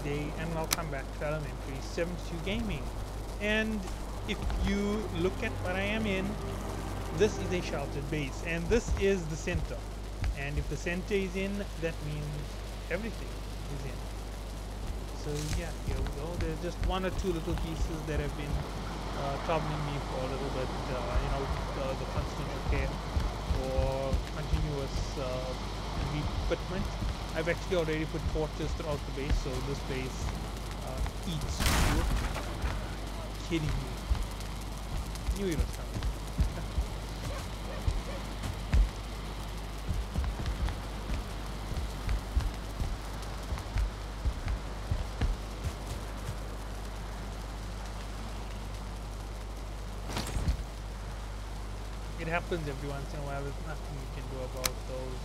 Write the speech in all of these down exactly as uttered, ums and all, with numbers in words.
day and welcome back to Elementary seventy-two Gaming. And if you look at what I am in, this is a sheltered base and this is the center. And if the center is in, that means everything is in. So yeah, here we go. There's just one or two little pieces that have been uh, troubling me for a little bit, uh, you know, uh, the constant repair or continuous uh, refitment. I've actually already put torches throughout the base, so this base uh, eats fuel. Kidding me. Knew it was coming. It happens every once in a while. There's nothing you can do about those.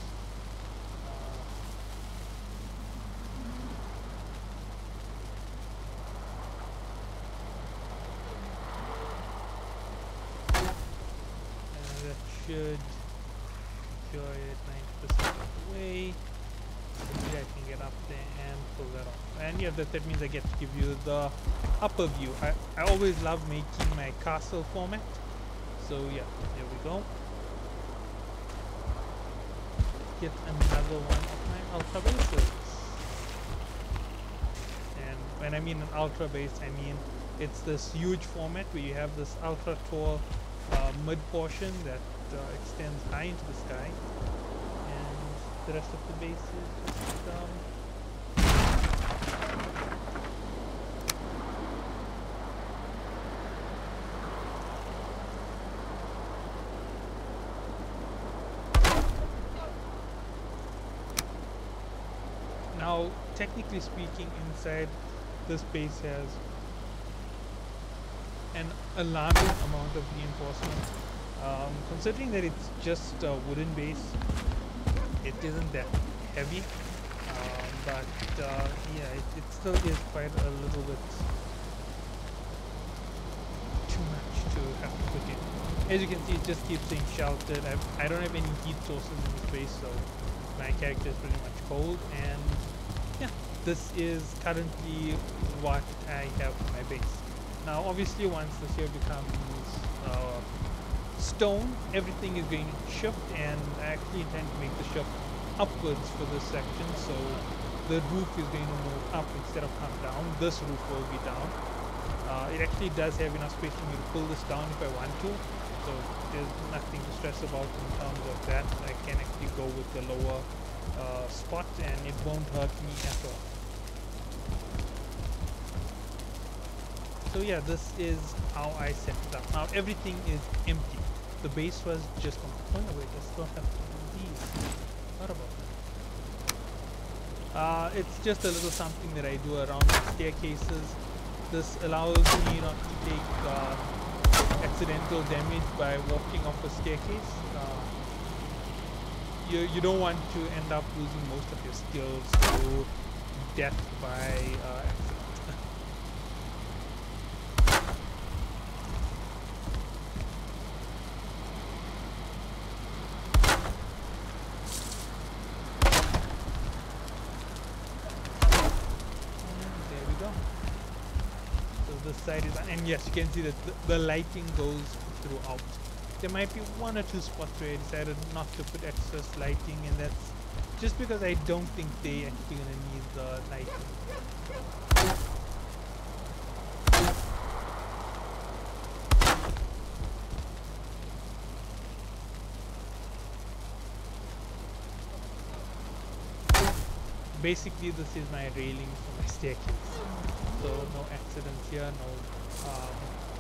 Should secure it ninety percent of the way. Maybe I can get up there and pull that off. And yeah, that, that means I get to give you the upper view. I, I always love making my castle format. So yeah, there we go. Get another one of my ultra bases. And when I mean an ultra base, I mean it's this huge format where you have this ultra tall uh, mid portion that Uh, extends high into the sky, and the rest of the base is just um, now technically speaking, inside this base has an alarming amount of reinforcement. Um, considering that it's just a wooden base, it isn't that heavy, um, but uh, yeah, it, it still is quite a little bit too much to have to put in. As you can see, it just keeps saying sheltered. I've, I don't have any heat sources in this base, so my character is pretty much cold, and yeah, this is currently what I have for my base. Now obviously once this here becomes uh, stone, everything is going to shift, and I actually intend to make the shift upwards for this section, so the roof is going to move up instead of come down. This roof will be down. Uh, it actually does have enough space for me to pull this down if I want to, so there's nothing to stress about in terms of that. I can actually go with the lower uh, spot and it won't hurt me at all. So yeah, this is how I set it up. Now everything is empty. The base was just on the corner. Wait, I still have to do these. What about that? Uh, it's just a little something that I do around the staircases. This allows me not to take uh, accidental damage by walking off a staircase. Uh, you, you don't want to end up losing most of your skills to death by uh, accident. Side is, and yes, you can see that the, the lighting goes throughout. There might be one or two spots where I decided not to put excess lighting, and that's just because I don't think they actually gonna need the lighting. Basically, this is my railing for my staircase. So no accidents here, no, um,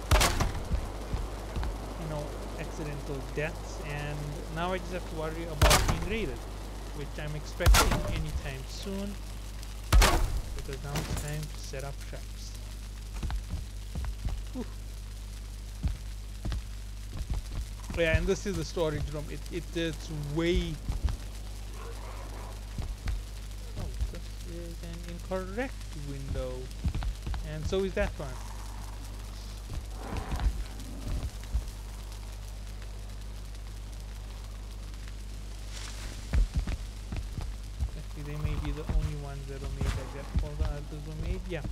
you know, accidental deaths, and now I just have to worry about being raided, which I'm expecting anytime soon, because now it's time to set up traps. Whew. Yeah, and this is the storage room. It, it it's way. Oh, this is an incorrect window. And so is that one. Actually, they may be the only ones that are made like that. For the those were made. Yeah.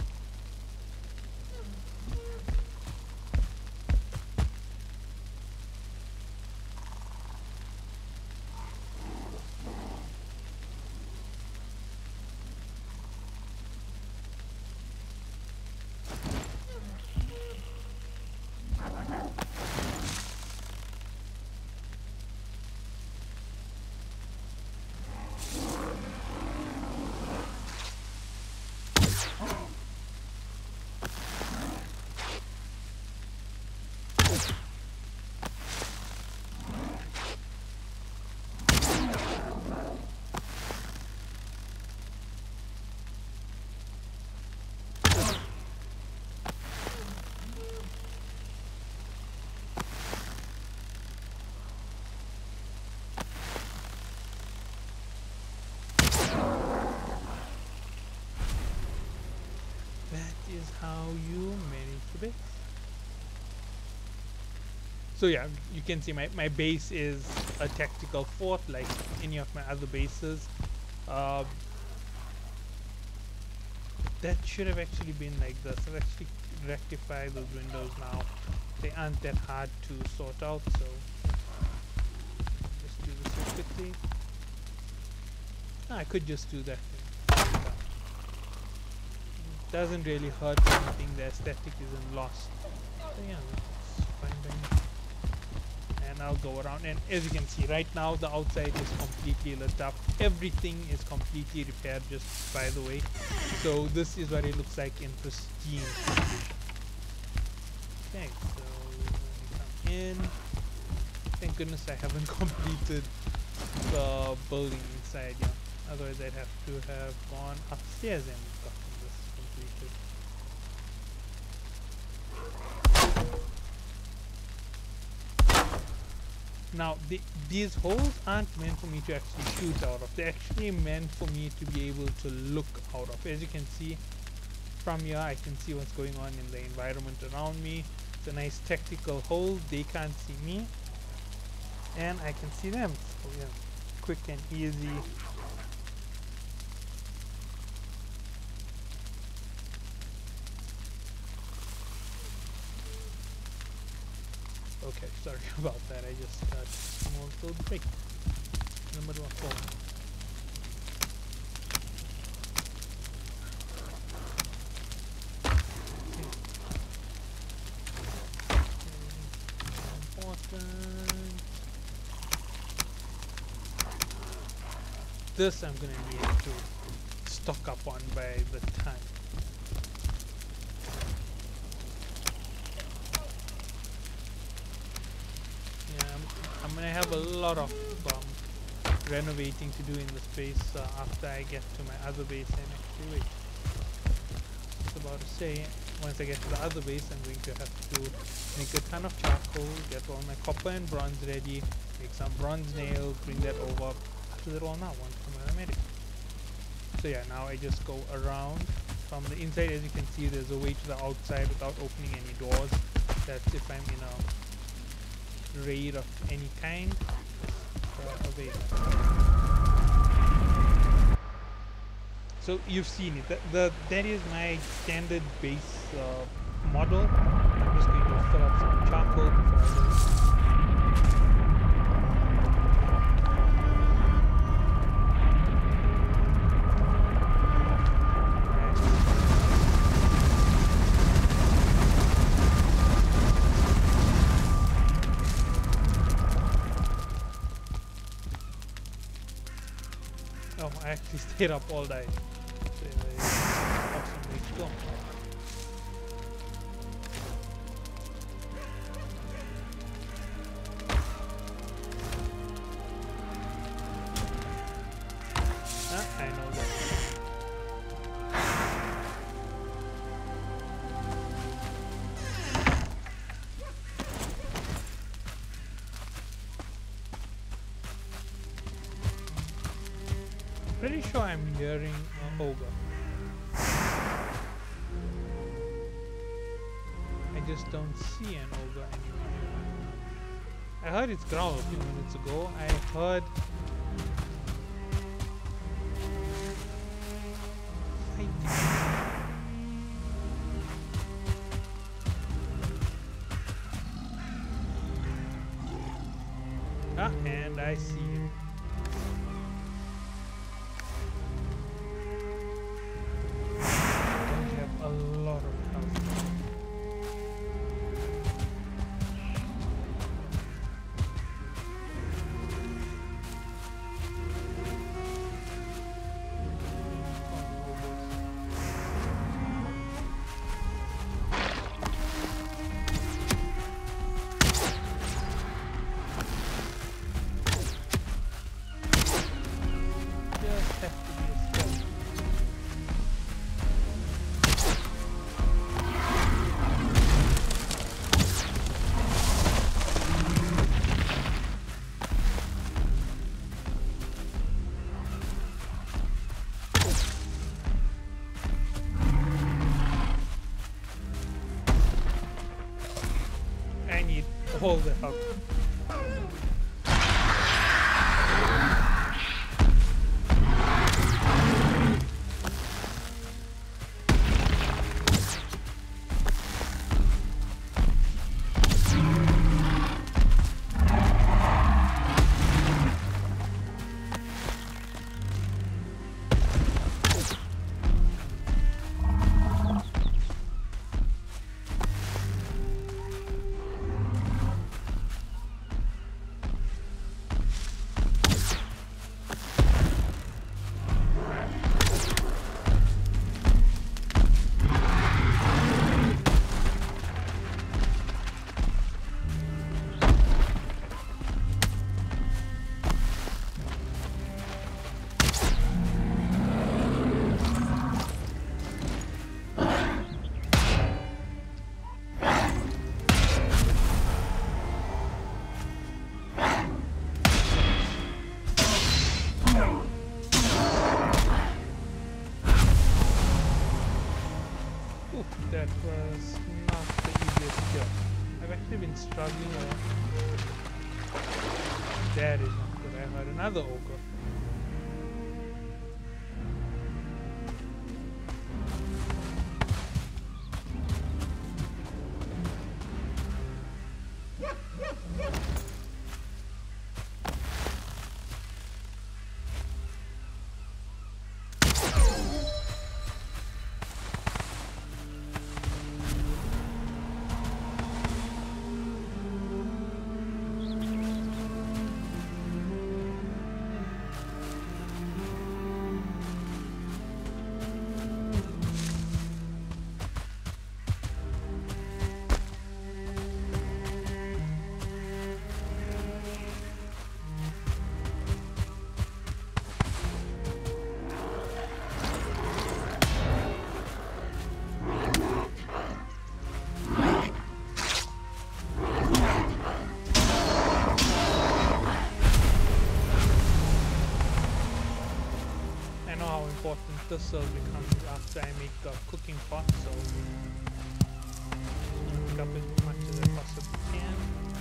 Is how you manage the base. So yeah, you can see my, my base is a tactical fort like any of my other bases. Uh, that should have actually been like this. I've actually rectified those windows now. They aren't that hard to sort out, so just do this real quickly. Ah, I could just do that thing. Doesn't really hurt anything, the aesthetic isn't lost. So yeah, that's fine by me. And I'll go around, and as you can see right now the outside is completely lit up. Everything is completely repaired, just by the way. So this is what it looks like in pristine condition. Okay, so when we come in, thank goodness I haven't completed the building inside yet. Otherwise I'd have to have gone upstairs and gotten this completed. Now the, these holes aren't meant for me to actually shoot out of. They're actually meant for me to be able to look out of. As you can see from here, I can see what's going on in the environment around me. It's a nice tactical hole. They can't see me and I can see them. So yeah, quick and easy. Okay, sorry about that. I just got a small little break in the middle of phone. Okay. Important. This I'm gonna need to stock up on by the time. I'm gonna have a lot of um, renovating to do in the space uh, after I get to my other base. And actually, wait, I was about to say, once I get to the other base, I'm going to have to make a ton of charcoal, get all my copper and bronze ready, make some bronze nails, bring that over. After that, all now one for my medic. So yeah, now I just go around from the inside. As you can see, there's a way to the outside without opening any doors. That's if I'm in a raid of any kind. Uh, so you've seen it. The, the that is my standard base uh, model. I'm just going to fill up some charcoal before I go. Oh, I actually stayed up all night. So, uh, awesome way to go. Ah, I know that. Pretty sure I'm hearing an ogre. I just don't see an ogre anymore. I heard its growl a few minutes ago. I heard fighting. Ah, and I see him. Don't have a lot of health. Hold it up. That was not the easiest kill. I've actually been struggling a lot. That is not good. I heard another ogre. This will become after I make a cooking pot, so I'll pick up as much as I possibly can.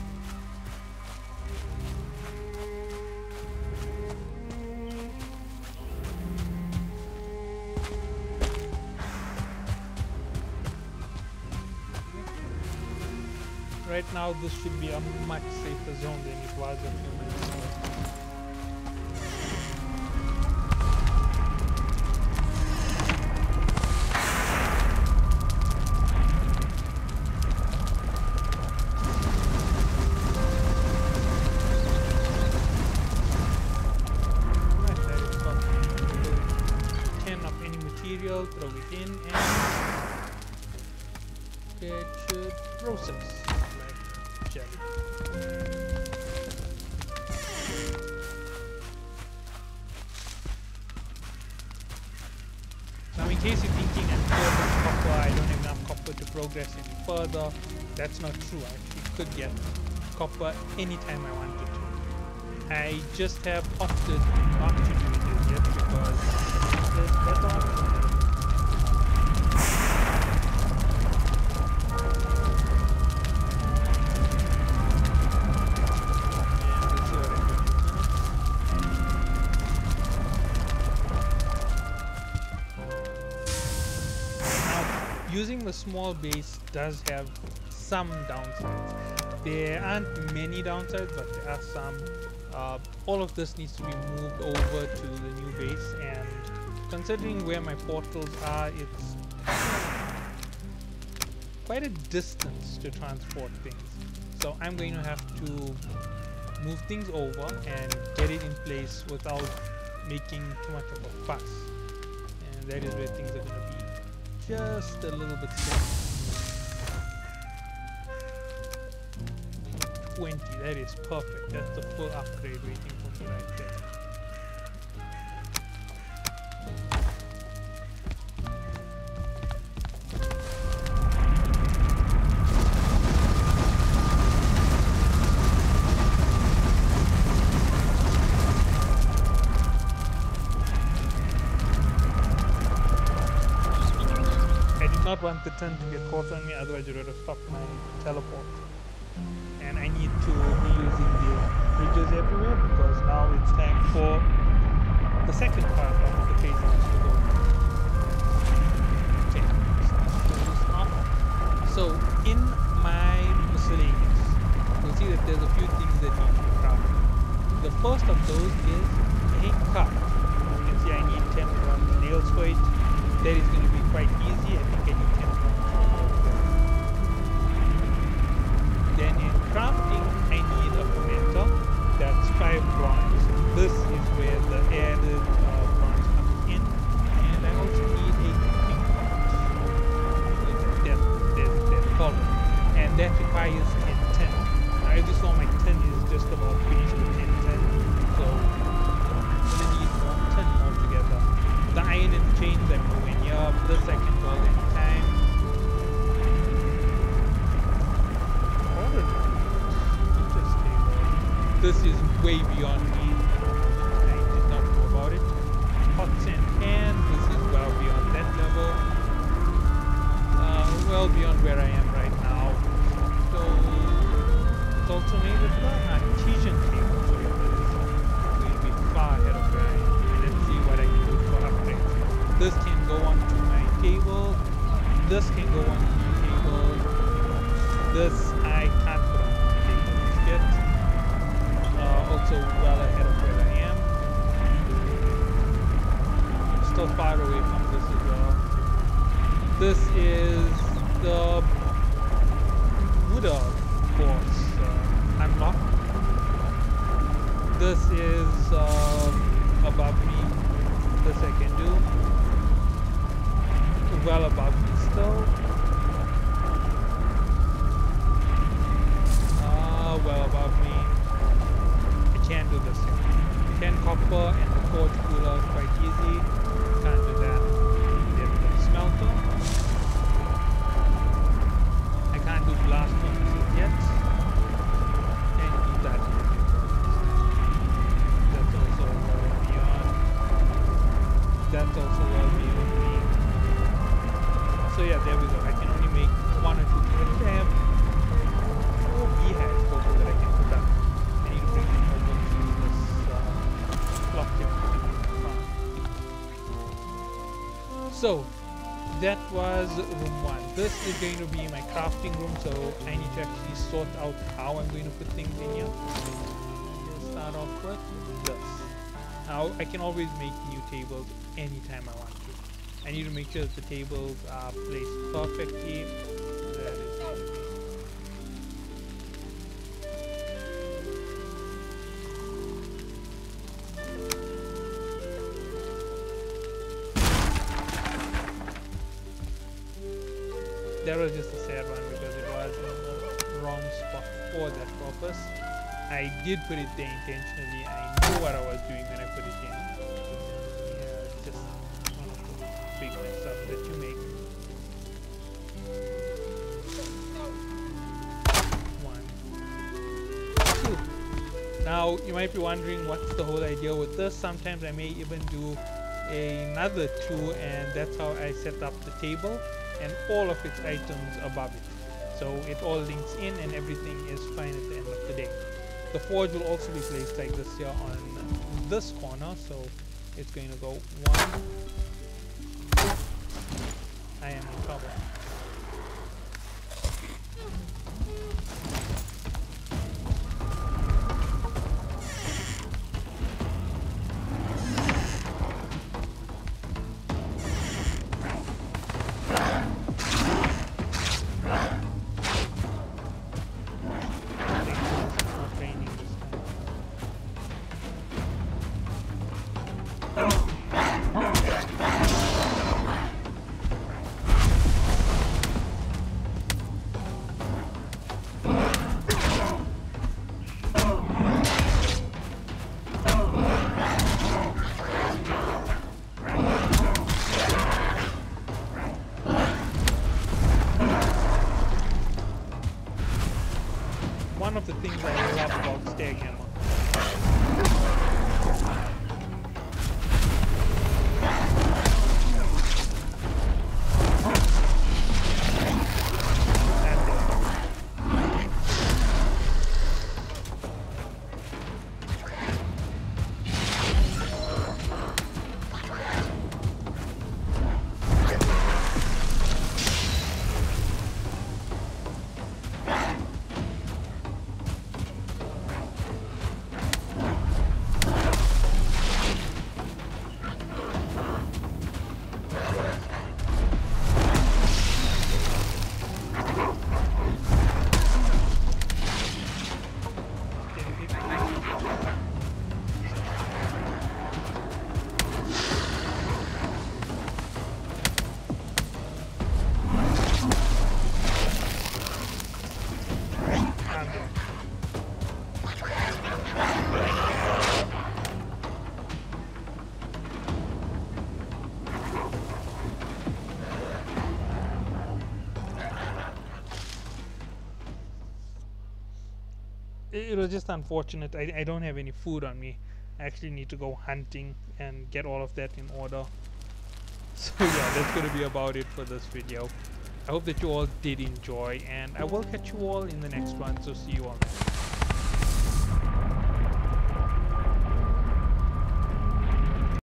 Right now this should be a much safer zone than it was a few minutes ago. Throw it in and it should process like jelly. Now in case you're thinking I'm short of copper, I don't have enough copper to progress any further, that's not true. I actually could get copper anytime I wanted to. I just have opted not to do it yet because there's better options. Using the small base does have some downsides. There aren't many downsides, but there are some. uh, all of this needs to be moved over to the new base, and considering where my portals are, it's quite a distance to transport things. So I'm going to have to move things over and get it in place without making too much of a fuss. And that is where things are going to be just a little bit slow. twenty, that is perfect. That's the full upgrade waiting for me right there. Not want the turn to get caught on me, otherwise it would have stopped my teleport. And I need to be using the bridges everywhere because now it's time for the second part of the phase to go. Okay, so in my miscellaneous, you'll see that there's a few things that need to be crafted. The first of those is a cup. You can see I need ten bronze nails for it. That is going to be quite easy. I think I need ten bronze. Then in crafting, I need a fermenter. That's five bronze. This is where the added uh, bronze comes in. And I also need a cooking pot. That, that, that's called it. And that requires ten ten. Now, as you saw, my ten is just about finished with ten ten. So I need more ten altogether. The iron and chains I'm moving here. This I can build anytime. Interesting. This is way beyond me. I did not know about it. Pots and pans. This is well beyond that level. Uh, well beyond where I am right now. So it's also made with the artesian table. So it will be far ahead of where I am. Let's see what I can do for upgrades. This can go onto my table. This can go onto my table. This I can't put on my table yet. Uh, also well ahead of where I am. Still far away from this as well. This is the Buddha boss uh, unlocked. This is uh, above me. This I can do. Well above me still. Ah, uh, well above me. I can't do this here. ten copper and the forge cooler is quite easy. Can't do that. There's the smelter. I can't do blast furnaces yet. Can't do that yet. That's also well beyond. That's also well beyond me. So yeah, there we go. I can only make one or two things. I have four beehives total that I can put up. I need to bring them over to this uh, clock here. So that was room one. This is going to be my crafting room, so I need to actually sort out how I'm going to put things in here. Let's start off with this. Now I can always make new tables anytime I want to. I need to make sure that the tables are placed perfectly. That is it. That was just a sad one because it was in the wrong spot for that purpose. I did put it there intentionally. I knew what I was doing when I put it in. Yeah, it's just one of the big mess ups that you make. One, two. Now you might be wondering what's the whole idea with this. Sometimes I may even do another two, and that's how I set up the table and all of its items above it. So it all links in and everything is fine at the end of the day. The forge will also be placed like this here on this corner, so it's going to go one. I am in trouble. of the things I love about Staghammer. It was just unfortunate. I, I don't have any food on me. I actually need to go hunting and get all of that in order. So yeah, that's going to be about it for this video. I hope that you all did enjoy, and I will catch you all in the next one, so see you all next.